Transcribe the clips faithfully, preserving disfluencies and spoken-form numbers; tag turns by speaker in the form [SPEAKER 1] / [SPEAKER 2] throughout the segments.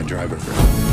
[SPEAKER 1] my driver, girl.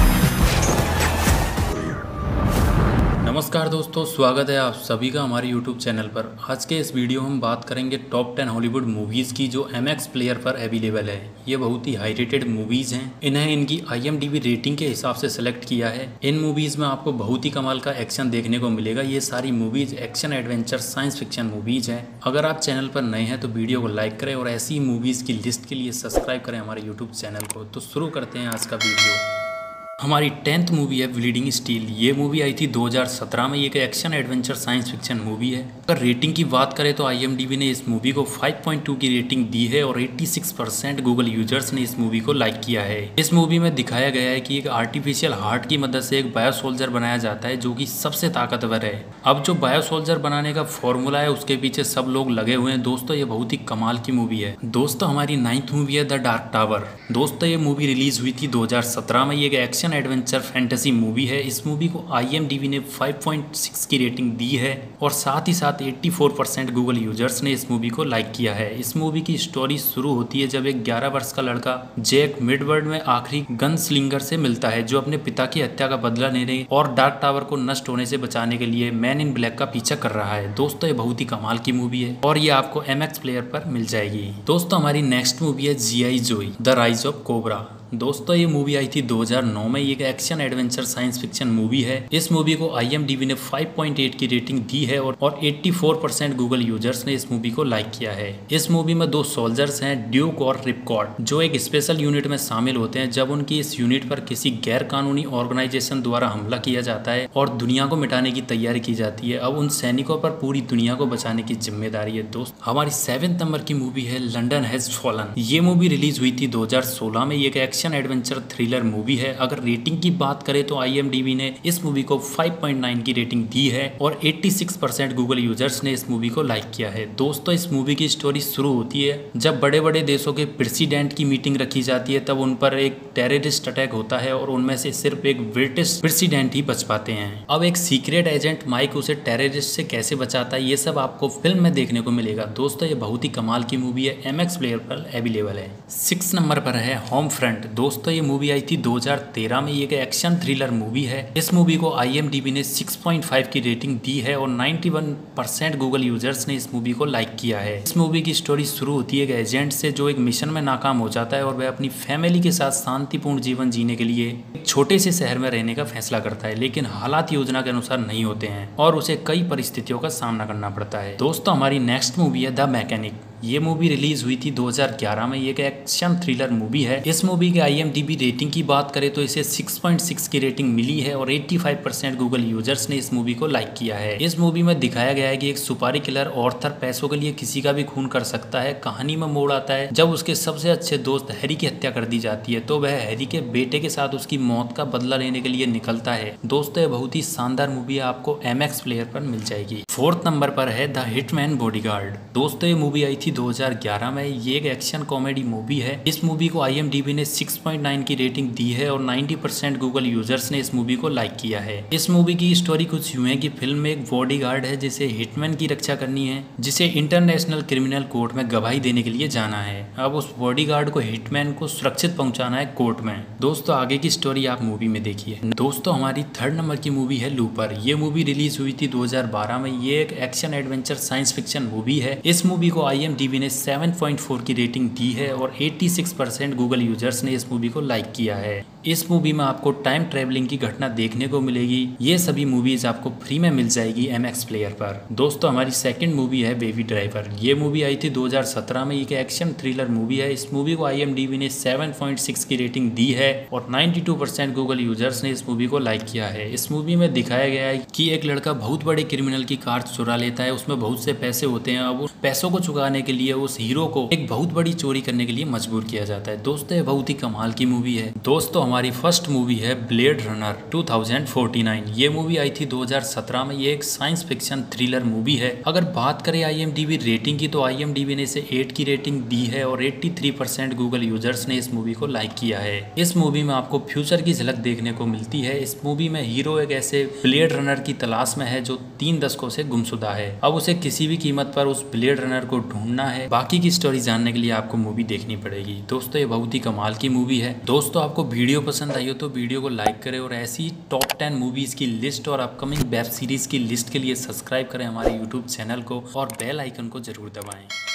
[SPEAKER 2] नमस्कार दोस्तों, स्वागत है आप सभी का हमारे यूट्यूब चैनल पर। आज के इस वीडियो में हम बात करेंगे टॉप टेन हॉलीवुड मूवीज़ की जो एम एक्स प्लेयर पर अवेलेबल है। ये बहुत ही हाई रेटेड मूवीज़ हैं। इन्हें इनकी I M D B rating के हिसाब से सेलेक्ट किया है। इन मूवीज़ में आपको बहुत ही कमाल का एक्शन देखने को मिलेगा। ये सारी movies action, adventure, science fiction movies हैं। अगर आप चैनल पर नए हैं तो वीडियो को लाइक करें और ऐसी मूवीज़ की लिस्ट के लिए सब्सक्राइब करें हमारे यूट्यूब चैनल को। तो शुरू करते हैं आज का वीडियो। हमारी टेंथ मूवी है ब्लीडिंग स्टील। ये मूवी आई थी दो हज़ार सत्रह में। ये एक action, adventure, science fiction movie है। अगर रेटिंग की बात करें तो आई एम डी बी ने इस मूवी को फाइव पॉइंट टू की रेटिंग दी है और छियासी परसेंट गूगल यूजर्स ने इस मूवी को लाइक किया है। इस मूवी में दिखाया गया है कि एक आर्टिफिशियल हार्ट की मदद से एक बायो सोल्जर बनाया जाता है जो कि सबसे ताकतवर है। अब जो बायो सोल्जर बनाने का फॉर्मूला है उसके पीछे सब लोग लगे हुए हैं। दोस्तों ये बहुत ही कमाल की मूवी है। दोस्तों हमारी नाइन्थ मूवी है द डार्क टावर। दोस्तों ये मूवी रिलीज हुई थी दो हज़ार सत्रह में। ये एक एक्शन, एडवेंचर, फैंटेसी मूवी है। इस मूवी को आई एम डी बी ने फाइव पॉइंट सिक्स की रेटिंग दी है और साथ ही साथ चौरासी परसेंट गूगल यूजर्स ने इस मूवी को लाइक किया है। इस मूवी की स्टोरी शुरू होती है जब एक ग्यारह वर्ष का लड़का जैक मिडवर्ल्ड में आखिरी गन स्लिंगर से मिलता है जो अपने पिता की हत्या का बदला लेने और डार्क टावर को नष्ट होने से बचाने के लिए मैन इन ब्लैक का पीछा कर रहा है। दोस्तों ये बहुत ही कमाल की मूवी है और ये आपको एम एक्स प्लेयर पर मिल जाएगी। दोस्तों हमारी नेक्स्ट मूवी है जी आई जोई द राइज ऑफ कोबरा। दोस्तों ये मूवी आई थी दो हज़ार नौ में। ये एक action, adventure, science fiction movie है। इस मूवी को आई एम डी बी ने फाइव पॉइंट एट की रेटिंग दी है और और चौरासी परसेंट गूगल यूजर्स ने इस मूवी को लाइक किया है। इस मूवी में दो सोल्जर्स हैं, ड्यूक और रिपकॉर्ड, जो एक स्पेशल यूनिट में शामिल होते हैं जब उनकी इस यूनिट पर किसी गैर कानूनी ऑर्गेनाइजेशन द्वारा हमला किया जाता है और दुनिया को मिटाने की तैयारी की जाती है। अब उन सैनिकों पर पूरी दुनिया को बचाने की जिम्मेदारी है। दोस्त हमारी सेवेंथ नंबर की मूवी है लंदन हैज फॉलन। ये मूवी रिलीज हुई थी दो हज़ार सोलह में। ये एक एक्शन, एडवेंचर, थ्रिलर मूवी है। अगर रेटिंग की बात करें तो आई एम डी बी ने इस मूवी को फाइव पॉइंट नाइन की रेटिंग दी है और छियासी परसेंट गूगल यूजर्स ने इस मूवी को लाइक किया है। दोस्तों इस मूवी की स्टोरी शुरू होती है जब बड़े बड़े देशों के प्रेसिडेंट की मीटिंग रखी जाती है। तब उन पर एक टेररिस्ट अटैक होता है और उनमें से सिर्फ एक ब्रिटिश प्रेसिडेंट ही बच पाते हैं। अब एक सीक्रेट एजेंट माइक उसे टेररिस्ट से कैसे बचाता है ये सब आपको फिल्म में देखने को मिलेगा। दोस्तों ये बहुत ही कमाल की मूवी है, एम एक्स प्लेयर पर अवेलेबल है। सिक्स नंबर पर है होम फ्रंट। दोस्तों ये मूवी आई थी दो हज़ार तेरह में। ये एक एक्शन थ्रिलर मूवी है। इस मूवी को आई एम डी बी ने सिक्स पॉइंट फाइव की रेटिंग दी है और इक्यानवे परसेंट गूगल यूजर्स ने इस मूवी को लाइक किया है। इस मूवी की स्टोरी शुरू होती है एक एजेंट से जो एक मिशन में नाकाम हो जाता है और वह अपनी फैमिली के साथ शांतिपूर्ण जीवन जीने के लिए एक छोटे से शहर में रहने का फैसला करता है, लेकिन हालात योजना के अनुसार नहीं होते हैं और उसे कई परिस्थितियों का सामना करना पड़ता है। दोस्तों हमारी नेक्स्ट मूवी है द मैकेनिक। ये मूवी रिलीज हुई थी दो हज़ार ग्यारह में। ये एक एक्शन थ्रिलर मूवी है। इस मूवी के I M D B rating की बात करें तो इसे सिक्स पॉइंट सिक्स की रेटिंग मिली है और पचासी परसेंट गूगल यूजर्स ने इस मूवी को लाइक किया है। इस मूवी में दिखाया गया है कि एक सुपारी किलर ऑर्थर पैसों के लिए किसी का भी खून कर सकता है। कहानी में मोड़ आता है जब उसके सबसे अच्छे दोस्त हैरी की हत्या कर दी जाती है तो वह हैरी के बेटे के साथ उसकी मौत का बदला लेने के लिए निकलता है। दोस्तों ये बहुत ही शानदार मूवी है, आपको एम एक्स प्लेयर पर मिल जाएगी। फोर्थ नंबर पर है द हिटमैन बॉडीगार्ड। दोस्तों ये मूवी आई थी दो हज़ार ग्यारह में। ये एक एक्शन कॉमेडी मूवी है। इस मूवी को आई एम डी बी ने सिक्स पॉइंट नाइन की रेटिंग दी है और नब्बे परसेंट गूगल यूजर्स ने इस मूवी को लाइक किया है। इस मूवी की स्टोरी कुछ यूं है कि फिल्म में एक बॉडीगार्ड है जिसे हिटमैन की रक्षा करनी है, जिसे इंटरनेशनल क्रिमिनल कोर्ट में गवाही देने के लिए जाना है। अब उस बॉडीगार्ड को हिटमैन को सुरक्षित पहुंचाना है कोर्ट में। दोस्तों आगे की स्टोरी आप मूवी में देखिए। दोस्तों हमारी थर्ड नंबर की मूवी है लूपर। ये मूवी रिलीज हुई थी दो हज़ार बारह में। ये एक action, adventure, science fiction movie है। इस मूवी को आई एम डी बी ने सेवन पॉइंट फोर की रेटिंग दी है और छियासी परसेंट गूगल यूजर्स ने इस मूवी को लाइक किया है। इस मूवी में आपको टाइम ट्रेवलिंग की घटना देखने को मिलेगी। ये सभी मूवीज आपको फ्री में मिल जाएगी एम एक्स प्लेयर पर। दोस्तों हमारी सेकंड मूवी है बेबी ड्राइवर। ये मूवी आई थी दो हज़ार सत्रह में। एक एक्शन थ्रिलर मूवी है। इस मूवी को आई एम डी बी ने सेवन पॉइंट सिक्स की रेटिंग दी है और बानवे परसेंट गूगल यूजर्स ने इस मूवी को लाइक किया है। इस मूवी में दिखाया गया है कि एक लड़का बहुत बड़े क्रिमिनल की कार चुरा लेता है। उसमें बहुत से पैसे होते हैं। अब उस पैसों को चुकाने के लिए उस हीरो को एक बहुत बड़ी चोरी करने के लिए मजबूर किया जाता है। दोस्तों ये बहुत ही कमाल की मूवी है। दोस्तों हमारी फर्स्ट मूवी है blade runner two thousand forty nine. ये मूवी आई थी दो हज़ार सत्रह में। ये एक साइंस फिक्शन थ्रिलर मूवी है। अगर बात करें I M D B rating की तो आई एम डी बी ने इसे एट की रेटिंग दी है और तिरासी परसेंट गूगल यूजर्स ने इस मूवी को लाइक किया है। इस मूवी में आपको फ्यूचर की झलक देखने को मिलती है। इस मूवी में हीरो एक ऐसे ब्लेड रनर की तलाश में है जो तीन दशकों से गुमशुदा है। अब उसे किसी भी कीमत पर उस ब्लेड रनर को ढूंढना है। बाकी की स्टोरी जानने के लिए आपको मूवी देखनी पड़ेगी। दोस्तों ये बहुत ही कमाल की मूवी है। दोस्तों आपको वीडियो पसंद आई हो तो वीडियो को लाइक करें और ऐसी टॉप टेन मूवीज की लिस्ट और अपकमिंग वेब सीरीज की लिस्ट के लिए सब्सक्राइब करें हमारे यूट्यूब चैनल को और बेल आइकन को जरूर दबाएं।